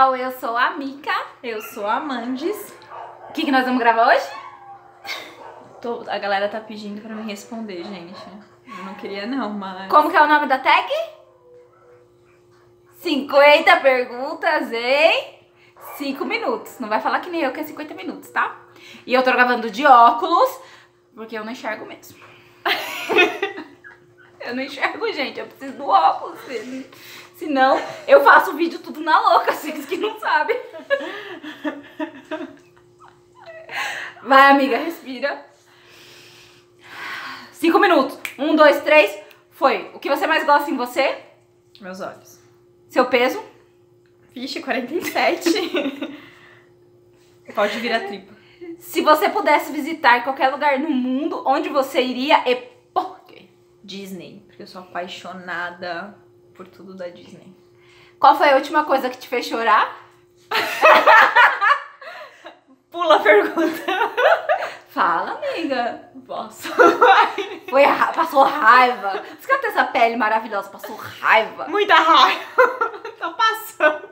Eu sou a Mica. Eu sou a Mandis. O que nós vamos gravar hoje? A galera tá pedindo pra me responder, gente. Eu não queria não, mas... Como que é o nome da tag? 50 perguntas em 5 minutos. Não vai falar que nem eu que é 50 minutos, tá? E eu tô gravando de óculos, porque eu não enxergo mesmo. Eu não enxergo, gente. Eu preciso do óculos. Senão, eu faço vídeo tudo na louca, vocês que não sabem. Vai, amiga, respira. 5 minutos. 1, 2, 3. Foi. O que você mais gosta em você? Meus olhos. Seu peso? Vixe, 47. Pode vir a tripa. Se você pudesse visitar qualquer lugar no mundo, onde você iria e por quê? Disney, porque eu sou apaixonada por tudo da Disney. Qual foi a última coisa que te fez chorar? Pula a pergunta. Fala, amiga. Posso. Passou raiva. Você quer ter essa pele maravilhosa? Passou raiva. Muita raiva. Tá passando.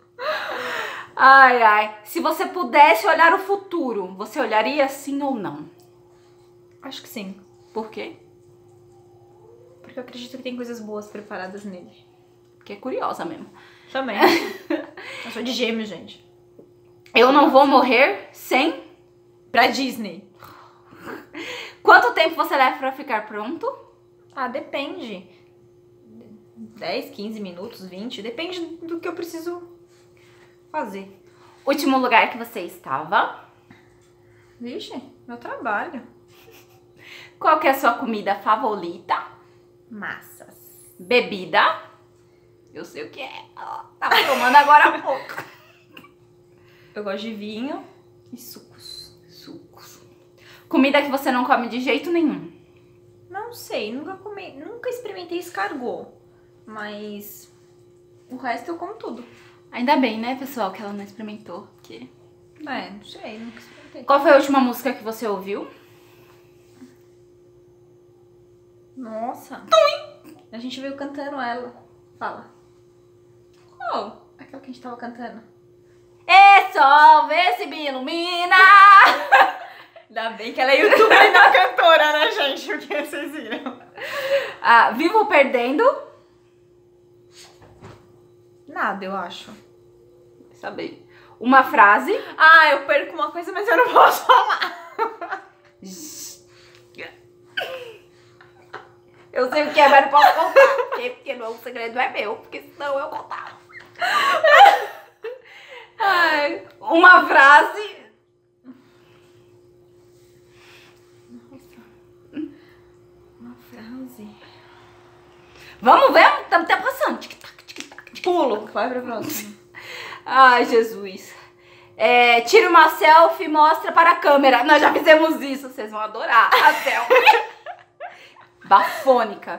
Ai, ai. Se você pudesse olhar o futuro, você olharia sim ou não? Acho que sim. Por quê? Porque eu acredito que tem coisas boas preparadas nele. Porque é curiosa mesmo. Também. Eu sou de Gêmeos, gente. Eu não vou morrer sem... Pra Disney. Quanto tempo você leva pra ficar pronto? Ah, depende. 10, 15 minutos, 20. Depende do que eu preciso fazer. Último lugar que você estava? Vixe, meu trabalho. Qual que é a sua comida favorita? Massas. Bebida? Eu sei o que é. Ó, tava tomando agora há pouco. Eu gosto de vinho e sucos. Comida que você não come de jeito nenhum? Não sei, nunca experimentei escargot. Mas o resto eu como tudo. Ainda bem, né, pessoal, que ela não experimentou. Porque... Não sei, nunca experimentei. Qual foi a última música que você ouviu? Nossa. A gente veio cantando ela. Fala. Qual? Aquela que a gente tava cantando. É sol, vê se me ilumina. Ainda bem que ela é youtuber e não cantora, né, gente? Porque vocês viram. Ah, vivo perdendo? Nada, eu acho. Saber. Uma frase? Ah, eu perco uma coisa, mas eu não posso falar. Eu sei o que é, mas não posso contar. Porque não, o segredo é meu, porque senão eu contava. Ai, uma frase. Uma frase. Vamos ver? Estamos até passando. Tic-tac, tic-tac. Pulo. Vai pra próxima. Ai, Jesus. Tira uma selfie e mostra para a câmera. Nós já fizemos isso. Vocês vão adorar a selfie. Bafônica.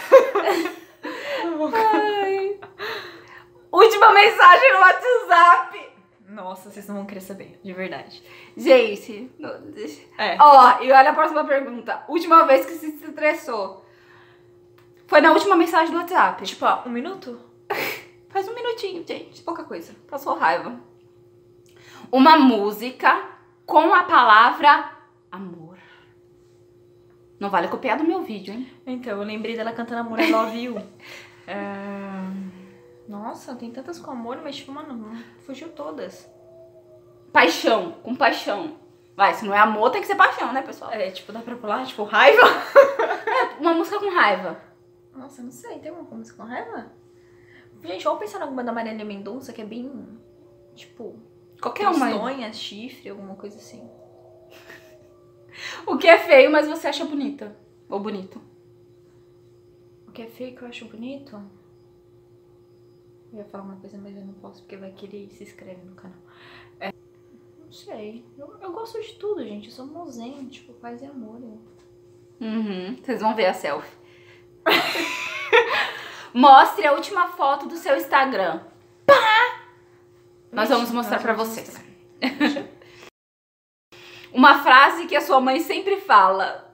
Ai. Última mensagem no WhatsApp. Nossa, vocês não vão querer saber, de verdade. Gente, É. Ó, e olha a próxima pergunta. Última vez que se estressou. Foi na última mensagem do WhatsApp. Tipo, ó, 1 minuto? Faz um minutinho, gente. Pouca coisa. Passou raiva. Uma música com a palavra amor. Não vale copiar do meu vídeo, hein? Então, eu lembrei dela cantando Amor I Love You. Nossa, tem tantas com amor, mas tipo, mano, fugiu todas. Paixão, com paixão. Vai, se não é amor, tem que ser paixão, né, pessoal? Tipo, dá pra pular? Tipo, raiva? Uma música com raiva. Nossa, não sei, tem uma música com raiva? Gente, vamos pensar em alguma da Marília Mendonça, que é bem, tipo... Qualquer uma. Tristonha, chifre, alguma coisa assim. O que é feio, mas você acha bonita. Ou bonito. O que é feio que eu acho bonito? Eu ia falar uma coisa, mas eu não posso, porque vai querer se inscreve no canal. Não sei. Eu gosto de tudo, gente. Eu sou mozinho, tipo, paz e amor. Vocês vão ver a selfie. Mostre a última foto do seu Instagram. Pá! Nós vamos mostrar pra vocês. Uma frase que a sua mãe sempre fala.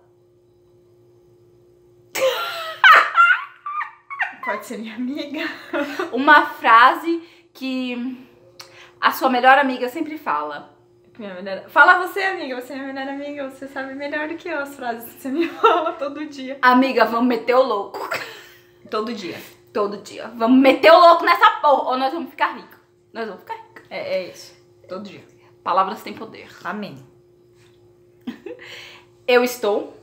Pode ser minha amiga. Uma frase que A sua melhor amiga sempre fala. Fala você, amiga. Você é minha melhor amiga. Você sabe melhor do que eu as frases que você me fala todo dia. Amiga, vamos meter o louco. Todo dia. Todo dia. Vamos meter o louco nessa porra. Ou nós vamos ficar ricos. Nós vamos ficar ricos. É isso. Todo dia. Palavras têm poder. Amém. Eu estou.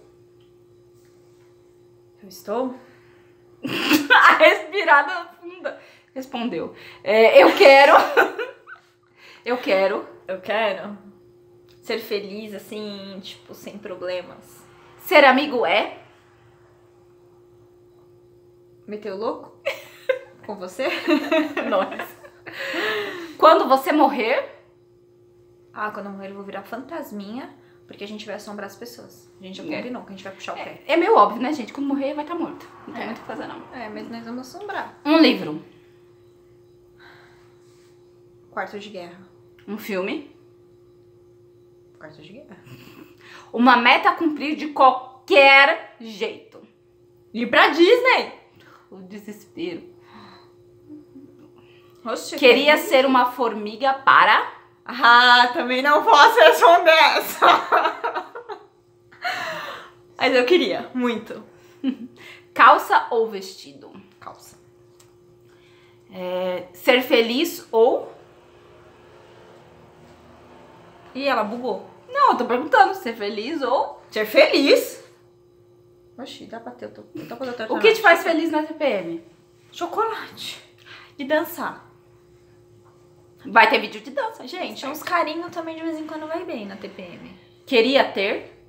Eu estou? A respirada funda. Respondeu. Eu quero. Eu quero. Eu quero ser feliz, assim, tipo, sem problemas. Ser amigo é. Meteu louco? Com você? Nós. Quando você morrer. Ah, quando eu morrer eu vou virar fantasminha, porque a gente vai assombrar as pessoas. A gente já combinou que a gente vai puxar o pé. É meio óbvio, né, gente? Quando morrer vai estar morto. Não tem muito o que fazer, não. É, mas nós vamos assombrar. Um livro. Quarto de guerra. Um filme. Quarto de guerra. Uma meta a cumprir de qualquer jeito. Ir pra Disney! O desespero. Oxe, Queria ser uma formiga para. Ah, também não posso responder essa. Mas eu queria, muito. Calça ou vestido? Calça. Ser feliz ou. E ela bugou. Não, eu tô perguntando. Ser feliz ou. Ser feliz? Oxi, dá pra ter o teu. O que te faz feliz na TPM? Chocolate. E dançar. Vai ter vídeo de dança, Gente, uns carinhos também de vez em quando vai bem na TPM. Queria ter.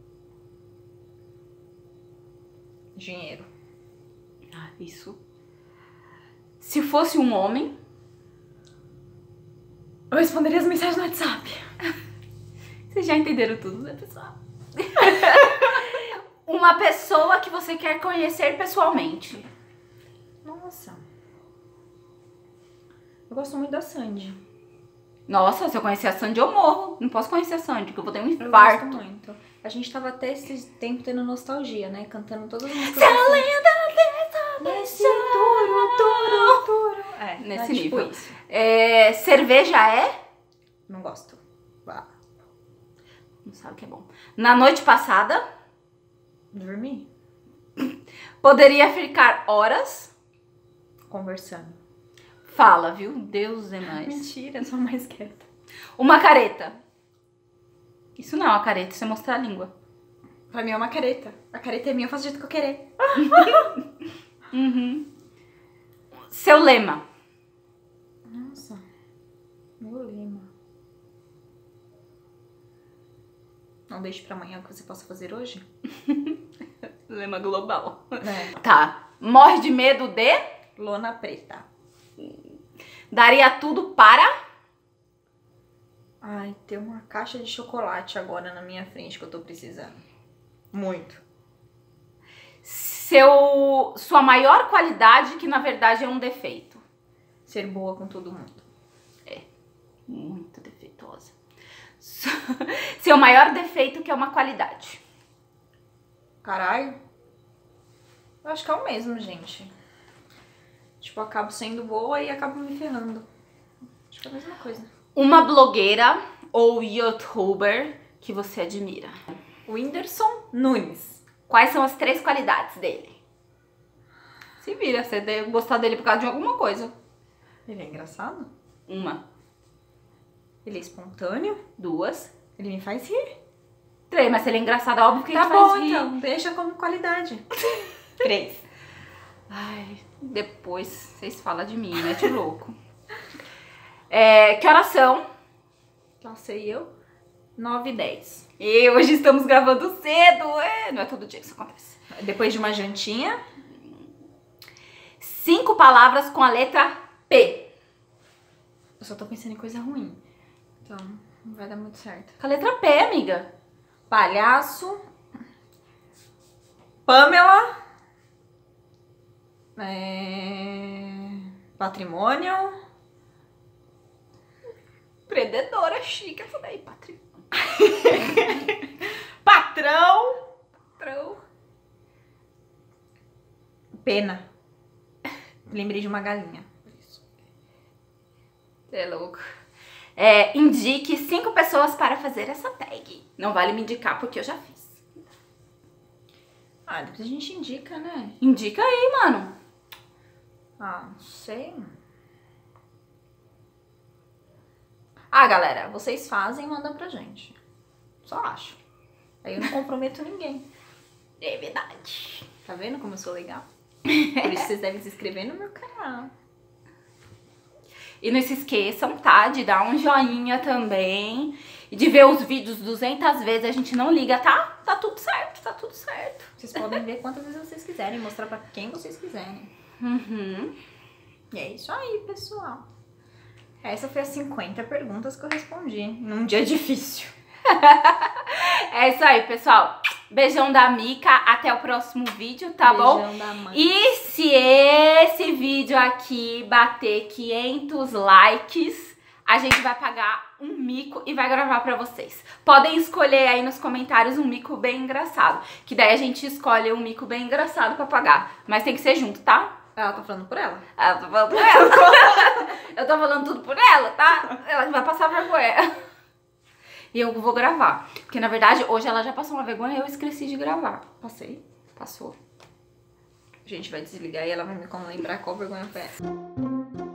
Dinheiro. Ah, isso. Se fosse um homem. Eu responderia as mensagens no WhatsApp. Vocês já entenderam tudo, né, pessoal? Uma pessoa que você quer conhecer pessoalmente. Nossa. Eu gosto muito da Sandy. Nossa, se eu conhecer a Sandy, eu morro. Não posso conhecer a Sandy, que eu vou ter um Eu infarto. gosto muito. A gente tava até esse tempo tendo nostalgia, né? Cantando todas as músicas. Se a lenda Nesse turo. É, Nesse tipo nível. isso. Cerveja é? Não gosto. Vá. Não sabe o que é bom. Na noite passada, Dormir. poderia ficar horas. Conversando. Fala, viu? Deus é mais. Mentira, sou mais quieta. Uma careta. Isso não é uma careta, isso é mostrar a língua. Pra mim é uma careta. A careta é minha, eu faço do jeito que eu querer. Uhum. Seu lema. Nossa. Meu lema. Não deixe pra amanhã o que você possa fazer hoje? Lema global. É. Tá. Morre de medo de? Lona preta. Daria tudo para? Ai, tem uma caixa de chocolate agora na minha frente que eu tô precisando. Muito. Sua maior qualidade, que na verdade é um defeito. Ser boa com todo mundo. Muito defeituosa. Seu maior defeito, que é uma qualidade. Caralho. Eu acho que é o mesmo, gente. Tipo, eu acabo sendo boa e acabo me ferrando. Acho que é a mesma coisa. Uma blogueira ou youtuber que você admira. Whindersson Nunes. Quais são as 3 qualidades dele? Se vira, você deve gostar dele por causa de alguma coisa. Ele é engraçado. Uma, Ele é espontâneo. 2, Ele me faz rir. 3. Mas se ele é engraçado, é óbvio que Tá ele bom, faz rir. então. Deixa como qualidade. 3. Ai, depois vocês falam de mim, né, de louco. Que horas são? Lá sei eu. 9 e 10. E hoje estamos gravando cedo. Não é todo dia que isso acontece. Depois de uma jantinha. 5 palavras com a letra P. Eu só tô pensando em coisa ruim. Então, não vai dar muito certo. Com a letra P, amiga. Palhaço. Pamela. Patrimônio. Empreendedora chique essa daí, patrimônio. Patrão. Patrão. Pena. Lembrei de uma galinha. Você é louco. indique 5 pessoas para fazer essa tag. Não vale me indicar porque eu já fiz. Ah, depois a gente indica, né? Indica aí, mano. Ah, não sei. Ah, galera, vocês fazem e mandam pra gente. Só acho. Aí eu não comprometo ninguém. É verdade. Tá vendo como eu sou legal? Por isso vocês devem se inscrever no meu canal. E não se esqueçam, tá? De dar um joinha também. E de ver os vídeos 200 vezes. A gente não liga, tá? Tá tudo certo, tá tudo certo. Vocês podem ver quantas vezes vocês quiserem. Mostrar pra quem vocês quiserem. Uhum. E é isso aí, pessoal. Essa foi as 50 perguntas que eu respondi num dia difícil. É isso aí, pessoal. Beijão da Mica. Até o próximo vídeo, tá bom? Beijão da mãe. E se esse vídeo aqui bater 500 likes, a gente vai pagar um mico e vai gravar pra vocês. Podem escolher aí nos comentários um mico bem engraçado. Que daí a gente escolhe um mico bem engraçado pra pagar. Mas tem que ser junto, tá? Ela tá falando por ela? Eu tô falando por ela. Eu tô falando tudo por ela, tá? Ela vai passar vergonha. E eu vou gravar. Porque, na verdade, hoje ela já passou uma vergonha e eu esqueci de gravar. Passei. Passou. A gente vai desligar e ela vai me lembrar qual vergonha foi essa.